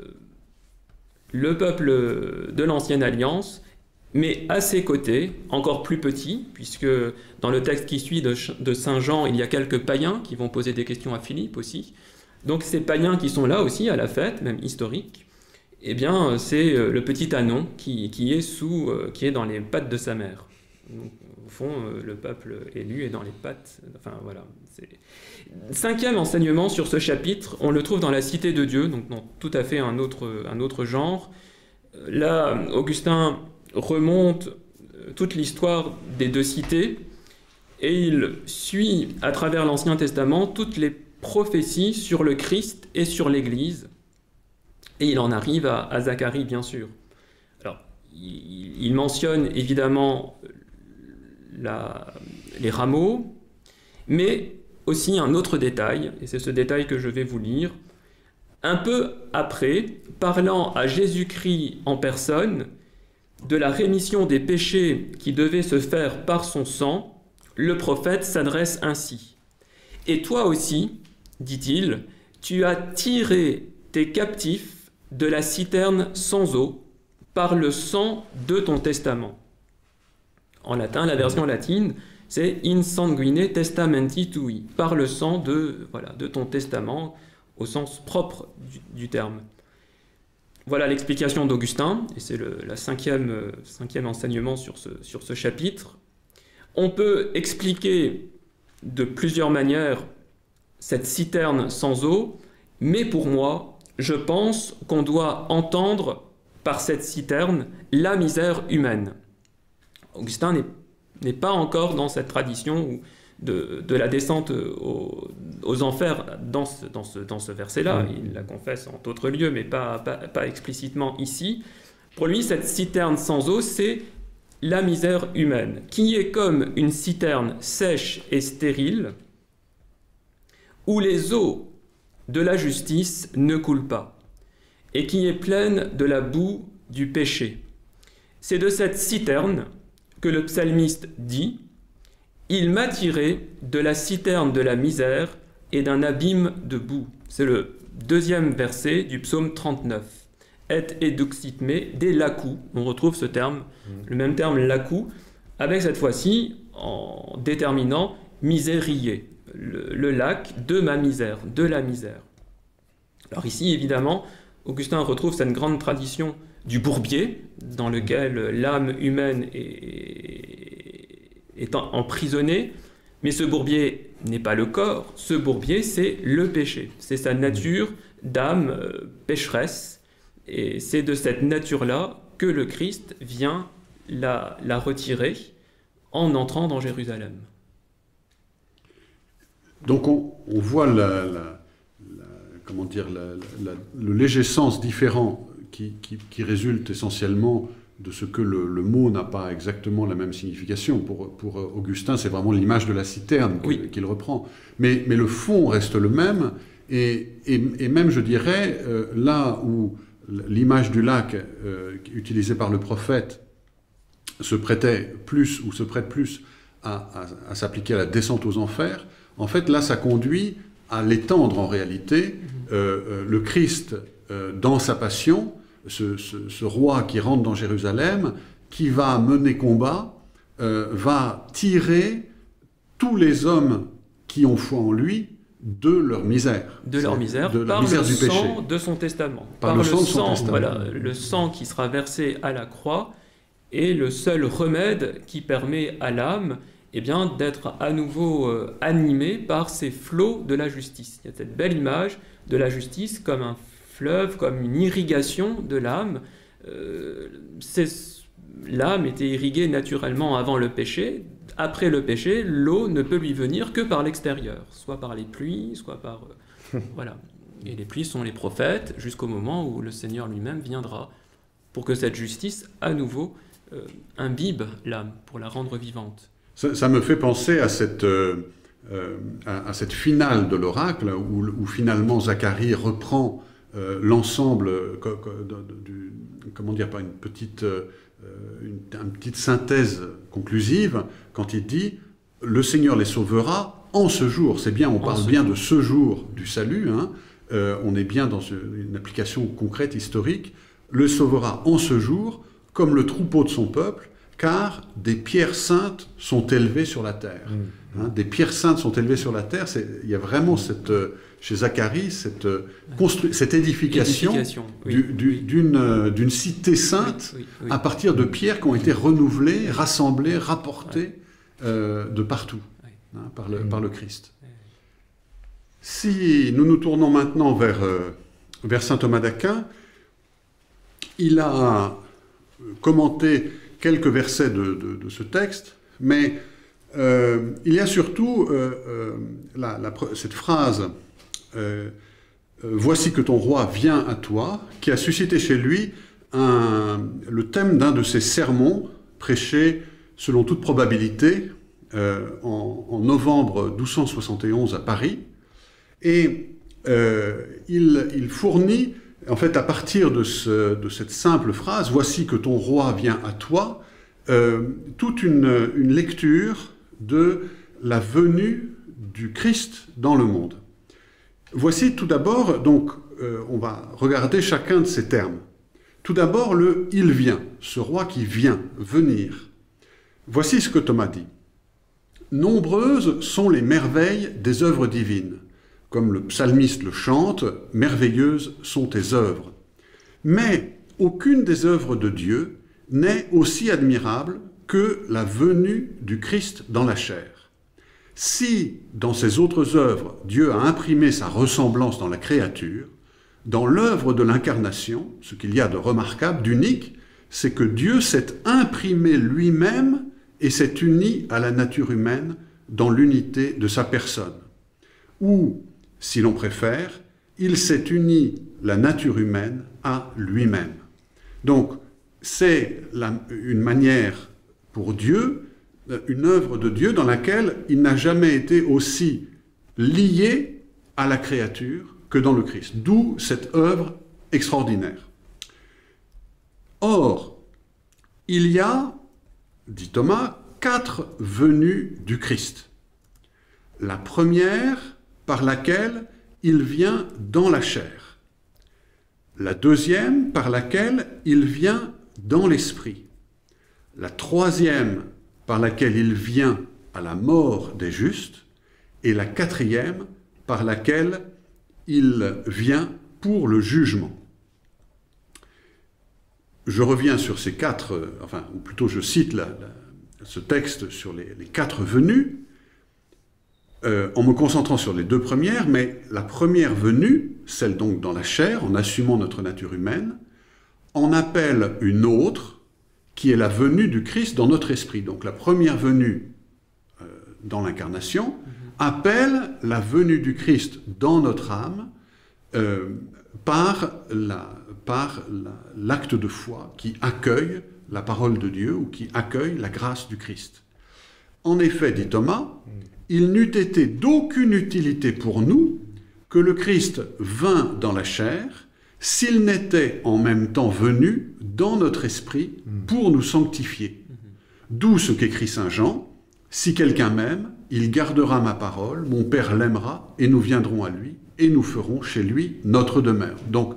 le peuple de l'Ancienne Alliance, mais à ses côtés, encore plus petit, puisque dans le texte qui suit de Saint Jean, il y a quelques païens qui vont poser des questions à Philippe aussi. Donc ces païens qui sont là aussi à la fête, même historique, eh bien c'est le petit ânon qui est dans les pattes de sa mère. Donc, au fond, le peuple élu est dans les pattes. Enfin voilà. Cinquième enseignement sur ce chapitre, on le trouve dans la Cité de Dieu, donc dans tout à fait un autre genre. Là, Augustin remonte toute l'histoire des deux cités et il suit à travers l'Ancien Testament toutes les prophéties sur le Christ et sur l'Église. Et il en arrive à Zacharie, bien sûr. Alors, il mentionne évidemment les rameaux, mais aussi un autre détail, et c'est ce détail que je vais vous lire. Un peu après, parlant à Jésus-Christ en personne, de la rémission des péchés qui devait se faire par son sang, le prophète s'adresse ainsi. « Et toi aussi, dit-il, tu as tiré tes captifs de la citerne sans eau par le sang de ton testament. » En latin, la version latine, c'est « in sanguine testamenti tui », par le sang de ton testament, au sens propre du terme. Voilà l'explication d'Augustin, et c'est le cinquième enseignement sur ce chapitre. On peut expliquer de plusieurs manières cette citerne sans eau, mais pour moi, je pense qu'on doit entendre par cette citerne la misère humaine. Augustin n'est pas encore dans cette tradition de la descente aux enfers dans ce verset-là. Il la confesse en d'autres lieux, mais pas explicitement ici. Pour lui, cette citerne sans eau, c'est la misère humaine, qui est comme une citerne sèche et stérile, où les eaux de la justice ne coulent pas, et qui est pleine de la boue du péché. C'est de cette citerne que le psalmiste dit « Il m'a tiré de la citerne de la misère et d'un abîme de boue ». C'est le deuxième verset du psaume 39. « Et eduxit me des lacous ». On retrouve ce terme, le même terme lacou, avec cette fois-ci en déterminant misérier, le lac de ma misère, de la misère. Alors ici, évidemment, Augustin retrouve cette grande tradition du bourbier, dans lequel l'âme humaine est emprisonnée, mais ce bourbier n'est pas le corps, ce bourbier c'est le péché, c'est sa nature d'âme pécheresse, et c'est de cette nature-là que le Christ vient la retirer en entrant dans Jérusalem. Donc on voit le léger sens différent qui résulte essentiellement de ce que le mot n'a pas exactement la même signification. Pour Augustin, c'est vraiment l'image de la citerne qu'il reprend. Mais le fond reste le même, et même, je dirais, là où l'image du lac utilisée par le prophète se prête plus à s'appliquer à la descente aux enfers, en fait, là, ça conduit à l'étendre en réalité. Le Christ, dans sa passion, ce roi qui rentre dans Jérusalem, qui va mener combat, va tirer tous les hommes qui ont foi en lui de leur misère. De leur misère, par le sang de son testament. Par le sang de son testament. Voilà, le sang qui sera versé à la croix est le seul remède qui permet à l'âme d'être à nouveau animée par ces flots de la justice. Il y a cette belle image de la justice comme un fleuve, comme une irrigation de l'âme. L'âme était irriguée naturellement avant le péché. Après le péché, l'eau ne peut lui venir que par l'extérieur, soit par les pluies, soit par... voilà. Et les pluies sont les prophètes, jusqu'au moment où le Seigneur lui-même viendra, pour que cette justice, à nouveau, imbibe l'âme, pour la rendre vivante. Ça me fait penser à cette finale de l'oracle, où finalement Zacharie reprend l'ensemble, par une petite synthèse conclusive, quand il dit « Le Seigneur les sauvera en ce jour ». C'est bien, on parle bien de ce jour du salut, on est bien dans une application concrète, historique. « Le sauvera en ce jour, comme le troupeau de son peuple, car des pierres saintes sont élevées sur la terre. » Des pierres saintes sont élevées sur la terre, il y a vraiment chez Zacharie cette édification d'une cité sainte à partir de pierres qui ont été renouvelées, rassemblées, rapportées de partout par le Christ. Si nous nous tournons maintenant vers saint Thomas d'Aquin, il a commenté quelques versets de ce texte, mais il y a surtout cette phrase « Voici que ton roi vient à toi », qui a suscité chez lui le thème d'un de ses sermons prêchés, selon toute probabilité, en novembre 1271 à Paris. Et il fournit, en fait, à partir de cette simple phrase « Voici que ton roi vient à toi », toute une lecture de la venue du Christ dans le monde. Voici tout d'abord, donc, on va regarder chacun de ces termes. Tout d'abord, le « il vient », ce roi qui vient, venir. Voici ce que Thomas dit. « Nombreuses sont les merveilles des œuvres divines. Comme le psalmiste le chante, merveilleuses sont tes œuvres. Mais aucune des œuvres de Dieu n'est aussi admirable que la venue du Christ dans la chair. Si, dans ses autres œuvres, Dieu a imprimé sa ressemblance dans la créature, dans l'œuvre de l'incarnation, ce qu'il y a de remarquable, d'unique, c'est que Dieu s'est imprimé lui-même et s'est uni à la nature humaine dans l'unité de sa personne. Ou, si l'on préfère, il s'est uni la nature humaine à lui-même. Donc, c'est une manière pour Dieu, une œuvre de Dieu dans laquelle il n'a jamais été aussi lié à la créature que dans le Christ. D'où cette œuvre extraordinaire. Or, il y a, dit Thomas, 4 venues du Christ. La première, par laquelle il vient dans la chair. La deuxième, par laquelle il vient dans l'esprit. La troisième, par laquelle il vient à la mort des justes. Et la quatrième, par laquelle il vient pour le jugement. Je reviens sur ces 4, ou plutôt je cite ce texte sur les 4 venues, en me concentrant sur les 2 premières, mais la première venue, celle donc dans la chair, en assumant notre nature humaine, en appelle une autre, qui est la venue du Christ dans notre esprit. Donc la première venue dans l'incarnation appelle la venue du Christ dans notre âme par l'acte de foi qui accueille la parole de Dieu ou qui accueille la grâce du Christ. En effet, dit Thomas, il n'eût été d'aucune utilité pour nous que le Christ vînt dans la chair s'il n'était en même temps venu dans notre esprit pour nous sanctifier. D'où ce qu'écrit saint Jean, « Si quelqu'un m'aime, il gardera ma parole, mon Père l'aimera, et nous viendrons à lui, et nous ferons chez lui notre demeure. » Donc,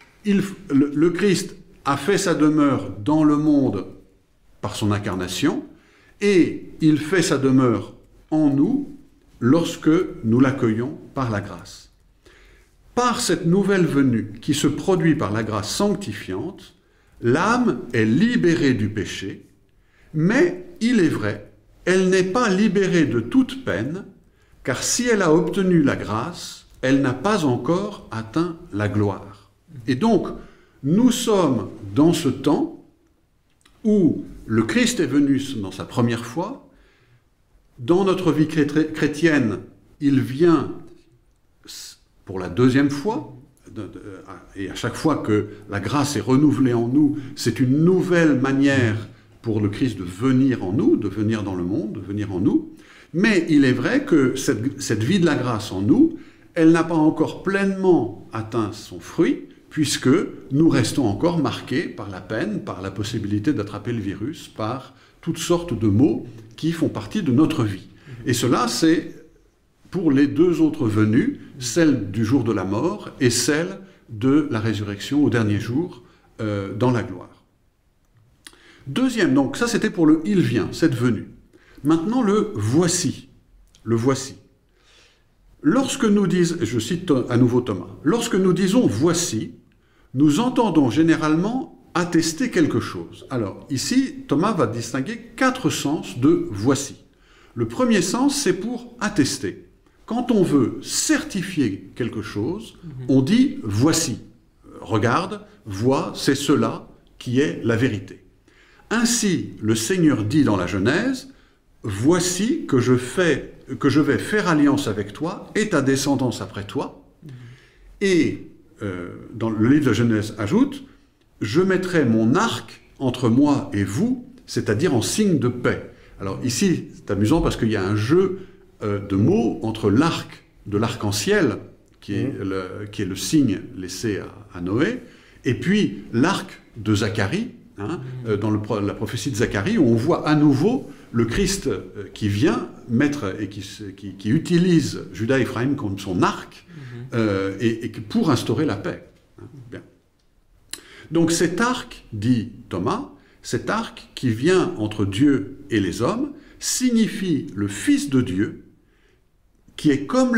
le Christ a fait sa demeure dans le monde par son incarnation, et il fait sa demeure en nous lorsque nous l'accueillons par la grâce. Par cette nouvelle venue qui se produit par la grâce sanctifiante, l'âme est libérée du péché, mais il est vrai, elle n'est pas libérée de toute peine, car si elle a obtenu la grâce, elle n'a pas encore atteint la gloire. Et donc, nous sommes dans ce temps où le Christ est venu dans sa première fois. Dans notre vie chrétienne, il vient pour la deuxième fois, et à chaque fois que la grâce est renouvelée en nous, c'est une nouvelle manière pour le Christ de venir en nous, de venir dans le monde, de venir en nous. Mais il est vrai que cette vie de la grâce en nous, elle n'a pas encore pleinement atteint son fruit, puisque nous restons encore marqués par la peine, par la possibilité d'attraper le virus, par toutes sortes de maux qui font partie de notre vie. Et cela, c'est pour les 2 autres venues, celle du jour de la mort et celle de la résurrection au dernier jour dans la gloire. Deuxième, donc ça c'était pour le « il vient », cette venue. Maintenant le « voici », le « voici ». Lorsque nous disons, je cite à nouveau Thomas, lorsque nous disons « voici », nous entendons généralement attester quelque chose. Alors ici, Thomas va distinguer 4 sens de « voici ». Le premier sens, c'est pour attester. Quand on veut certifier quelque chose, on dit « voici ». Regarde, vois, c'est cela qui est la vérité. Ainsi, le Seigneur dit dans la Genèse, « Voici que je vais faire alliance avec toi et ta descendance après toi. » Et dans le livre de Genèse ajoute, « Je mettrai mon arc entre moi et vous, c'est-à-dire en signe de paix. » Alors ici, c'est amusant parce qu'il y a un jeu de mots entre l'arc de l'arc-en-ciel, qui est le signe laissé à Noé, et puis l'arc de Zacharie, dans la prophétie de Zacharie, où on voit à nouveau le Christ qui vient mettre et qui utilise Juda et Ephraïm comme son arc et pour instaurer la paix. Bien. Donc cet arc, dit Thomas, cet arc qui vient entre Dieu et les hommes, signifie le Fils de Dieu, qui est comme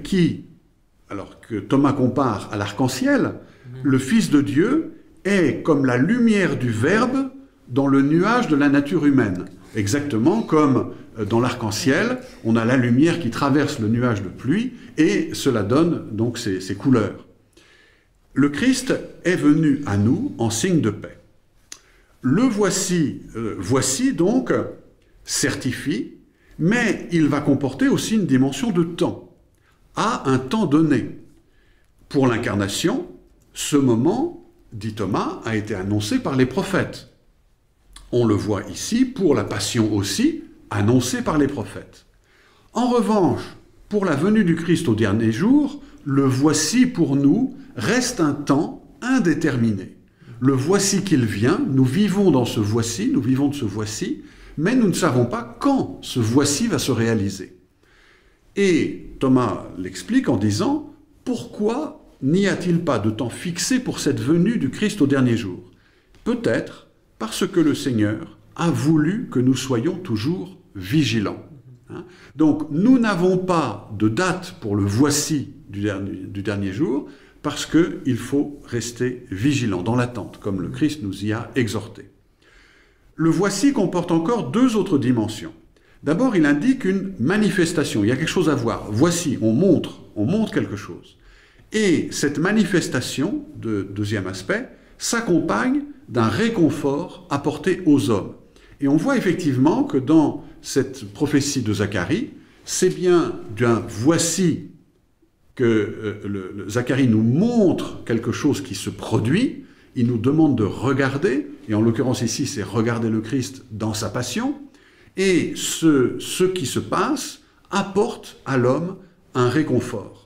alors que Thomas compare à l'arc-en-ciel, le Fils de Dieu est comme la lumière du Verbe dans le nuage de la nature humaine. Exactement comme dans l'arc-en-ciel, on a la lumière qui traverse le nuage de pluie et cela donne donc ces couleurs. Le Christ est venu à nous en signe de paix. Le voici donc certifie, mais il va comporter aussi une dimension de temps, à un temps donné. Pour l'incarnation, ce moment, dit Thomas, a été annoncé par les prophètes. On le voit ici, pour la passion aussi, annoncée par les prophètes. En revanche, pour la venue du Christ au dernier jour, le voici pour nous reste un temps indéterminé. Le voici qu'il vient, nous vivons dans ce voici, nous vivons de ce voici, mais nous ne savons pas quand ce voici va se réaliser. Et Thomas l'explique en disant, pourquoi n'y a-t-il pas de temps fixé pour cette venue du Christ au dernier jour? Peut-être parce que le Seigneur a voulu que nous soyons toujours vigilants. Donc, nous n'avons pas de date pour le voici du dernier jour, parce qu'il faut rester vigilant, dans l'attente, comme le Christ nous y a exhortés. Le voici comporte encore deux autres dimensions. D'abord, il indique une manifestation, il y a quelque chose à voir. Voici, on montre quelque chose. Et cette manifestation, deuxième aspect, s'accompagne d'un réconfort apporté aux hommes. Et on voit effectivement que dans cette prophétie de Zacharie, c'est bien d'un voici que Zacharie nous montre quelque chose qui se produit, il nous demande de regarder, et en l'occurrence ici c'est regarder le Christ dans sa passion, et ce qui se passe apporte à l'homme un réconfort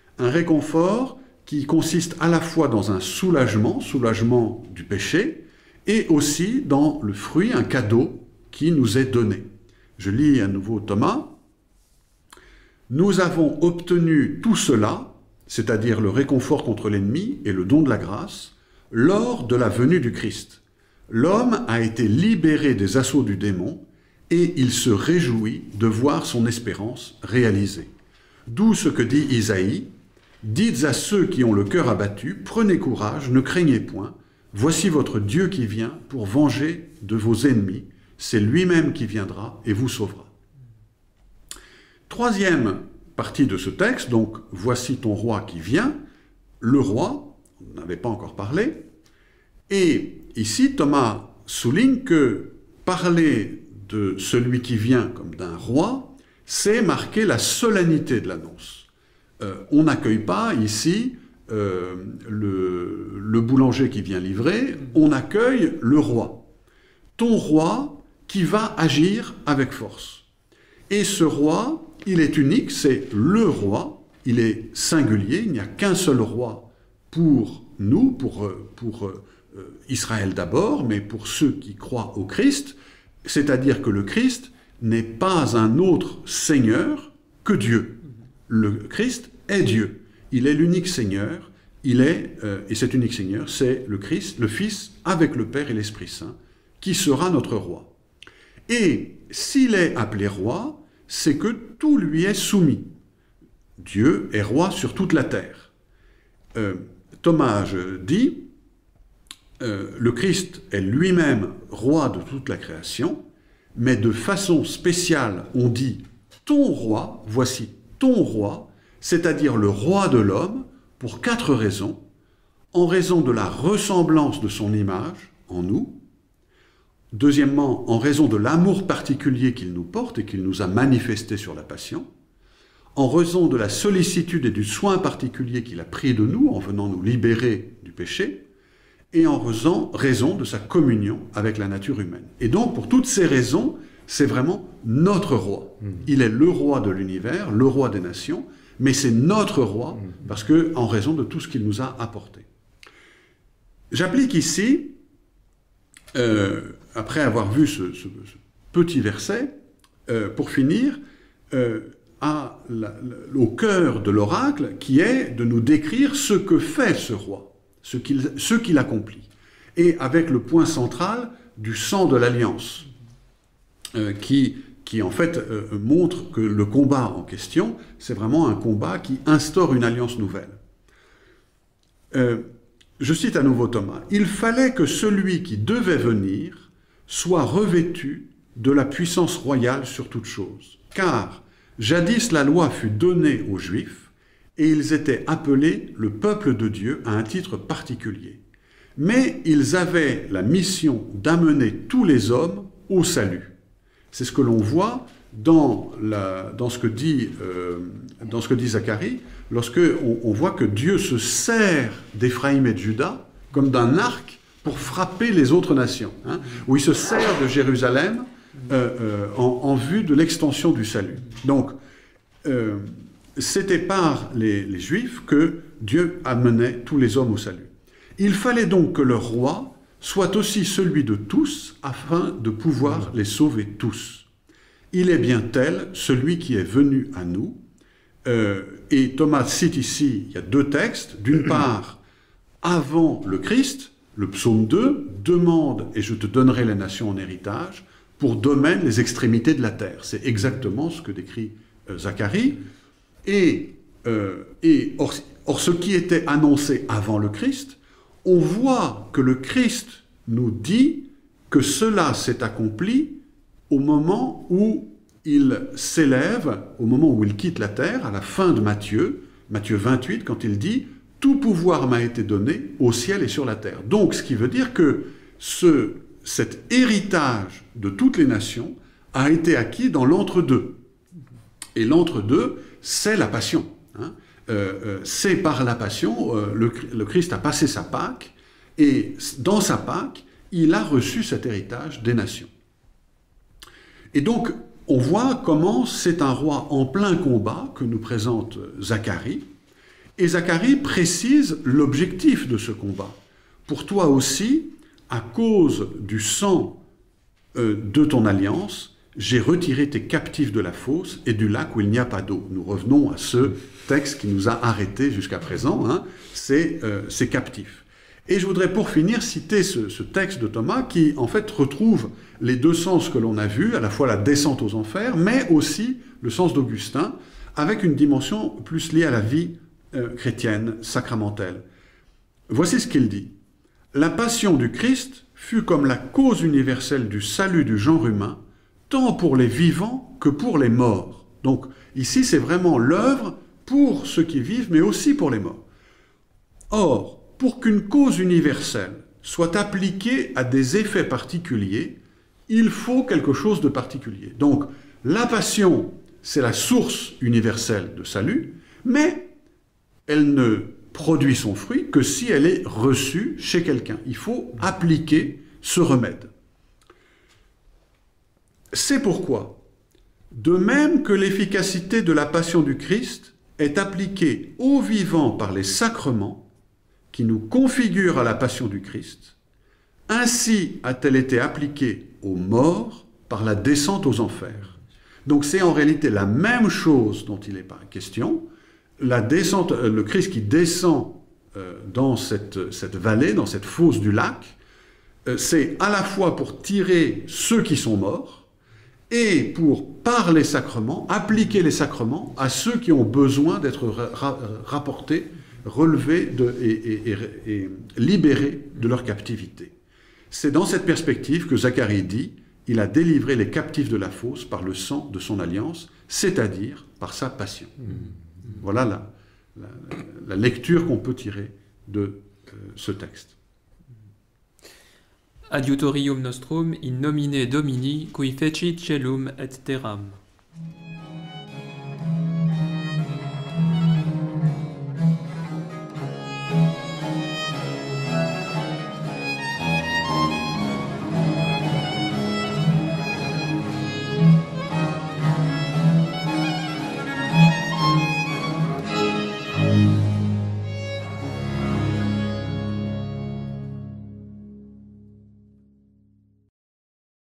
qui consiste à la fois dans un soulagement du péché, et aussi dans le fruit, un cadeau qui nous est donné. Je lis à nouveau Thomas. « Nous avons obtenu tout cela, c'est-à-dire le réconfort contre l'ennemi et le don de la grâce, lors de la venue du Christ. L'homme a été libéré des assauts du démon et il se réjouit de voir son espérance réalisée. D'où ce que dit Isaïe, « Dites à ceux qui ont le cœur abattu, prenez courage, ne craignez point, voici votre Dieu qui vient pour venger de vos ennemis, c'est lui-même qui viendra et vous sauvera. » Troisième partie de ce texte, donc « Voici ton roi qui vient », le roi, on n'avait pas encore parlé, et ici Thomas souligne que parler de celui qui vient comme d'un roi, c'est marquer la solennité de l'annonce. On n'accueille pas ici le boulanger qui vient livrer, on accueille le roi. Ton roi qui va agir avec force. Et ce roi, il est unique, c'est le roi, il est singulier, il n'y a qu'un seul roi pour nous, pour Israël d'abord, mais pour ceux qui croient au Christ, c'est-à-dire que le Christ n'est pas un autre Seigneur que Dieu. Le Christ est Dieu, il est l'unique Seigneur, et cet unique Seigneur, c'est le Christ, le Fils, avec le Père et l'Esprit Saint, qui sera notre roi. Et s'il est appelé roi, c'est que tout lui est soumis. Dieu est roi sur toute la terre. Thomas dit, le Christ est lui-même roi de toute la création, mais de façon spéciale, on dit « ton roi », voici ton roi, c'est-à-dire le roi de l'homme, pour 4 raisons. En raison de la ressemblance de son image en nous, deuxièmement, en raison de l'amour particulier qu'il nous porte et qu'il nous a manifesté sur la passion, en raison de la sollicitude et du soin particulier qu'il a pris de nous en venant nous libérer du péché, et en raison de sa communion avec la nature humaine. Et donc, pour toutes ces raisons, c'est vraiment notre roi. Il est le roi de l'univers, le roi des nations, mais c'est notre roi, parce que en raison de tout ce qu'il nous a apporté. J'applique ici, après avoir vu ce petit verset, pour finir, au cœur de l'oracle, qui est de nous décrire ce que fait ce roi, ce qu'il accomplit, et avec le point central du sang de l'alliance, qui en fait montre que le combat en question, c'est vraiment un combat qui instaure une alliance nouvelle. Je cite à nouveau Thomas, « Il fallait que celui qui devait venir soit revêtu de la puissance royale sur toute chose, car jadis la loi fut donnée aux Juifs, et ils étaient appelés le peuple de Dieu à un titre particulier. Mais ils avaient la mission d'amener tous les hommes au salut. » C'est ce que l'on voit dans ce que dit Zacharie, lorsque on voit que Dieu se sert d'Éphraïm et de Juda comme d'un arc pour frapper les autres nations, où il se sert de Jérusalem en vue de l'extension du salut. Donc, c'était par les Juifs que Dieu amenait tous les hommes au salut. Il fallait donc que leur roi soit aussi celui de tous, afin de pouvoir les sauver tous. Il est bien tel, celui qui est venu à nous. Et Thomas cite ici, il y a deux textes. D'une part, avant le Christ, le psaume 2, « Demande et je te donnerai les nations en héritage, pour domaine les extrémités de la terre ». C'est exactement ce que décrit Zacharie. Or, ce qui était annoncé avant le Christ, on voit que le Christ nous dit que cela s'est accompli au moment où il s'élève, au moment où il quitte la terre, à la fin de Matthieu 28, quand il dit « Tout pouvoir m'a été donné au ciel et sur la terre ». Donc, ce qui veut dire que cet héritage de toutes les nations a été acquis dans l'entre-deux. Et l'entre-deux, c'est la passion. C'est par la passion, le Christ a passé sa Pâque, et dans sa Pâque, il a reçu cet héritage des nations. Et donc, on voit comment c'est un roi en plein combat que nous présente Zacharie, et Zacharie précise l'objectif de ce combat. Pour toi aussi, à cause du sang de ton alliance, j'ai retiré tes captifs de la fosse et du lac où il n'y a pas d'eau. Nous revenons à ce texte qui nous a arrêtés jusqu'à présent, c'est ces captifs. Et je voudrais pour finir citer ce texte de Thomas qui en fait retrouve les deux sens que l'on a vus, à la fois la descente aux enfers, mais aussi le sens d'Augustin, avec une dimension plus liée à la vie chrétienne, sacramentelle. Voici ce qu'il dit. « La passion du Christ fut comme la cause universelle du salut du genre humain, tant pour les vivants que pour les morts. » Donc ici, c'est vraiment l'œuvre pour ceux qui vivent, mais aussi pour les morts. Or, pour qu'une cause universelle soit appliquée à des effets particuliers, il faut quelque chose de particulier. Donc, la passion, c'est la source universelle de salut, mais elle ne produit son fruit que si elle est reçue chez quelqu'un. Il faut appliquer ce remède. C'est pourquoi, de même que l'efficacité de la passion du Christ est appliquée aux vivants par les sacrements, qui nous configurent à la passion du Christ, ainsi a-t-elle été appliquée aux morts par la descente aux enfers. Donc c'est en réalité la même chose dont il est question, la descente, le Christ qui descend dans cette vallée, dans cette fosse du lac, c'est à la fois pour tirer ceux qui sont morts et pour, par les sacrements, appliquer les sacrements à ceux qui ont besoin d'être rapportés, relevés et libérés de leur captivité. C'est dans cette perspective que Zacharie dit « Il a délivré les captifs de la fosse par le sang de son alliance, c'est-à-dire par sa passion. » Voilà la lecture qu'on peut tirer de ce texte. Adiutorium nostrum in nomine Domini, qui fecit celum et terram.